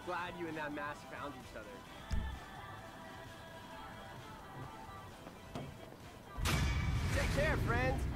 glad you and that mask found each other. Take care, friends!